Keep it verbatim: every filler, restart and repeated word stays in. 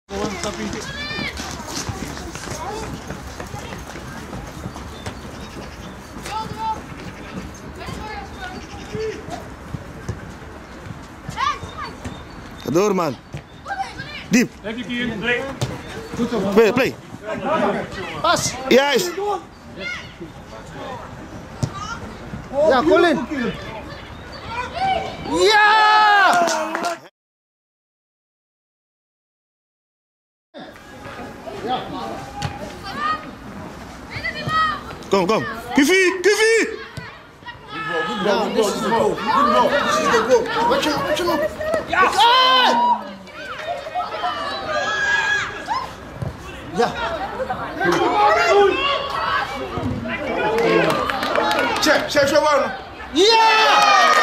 Ga door, man. Diep. Play, play. Pas. Juist. Ja, Colin. Ja! Kom, kom. Kivi, Kivi. Ja, dit is de goal. Dit is de goal. Wat je, wat je nog? Ja! Ja. Check, check, check. Ja!